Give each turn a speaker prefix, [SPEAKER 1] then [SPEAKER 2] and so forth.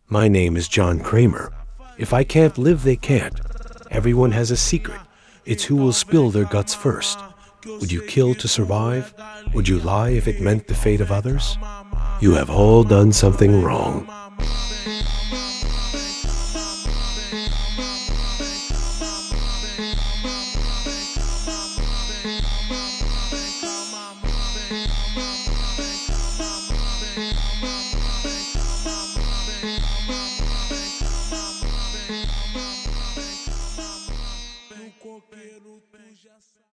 [SPEAKER 1] My name is John Kramer. If I can't live, they can't. Everyone has a secret. It's who will spill their guts first. Would you kill to survive? Would you lie if it meant the fate of others? You have all done something wrong.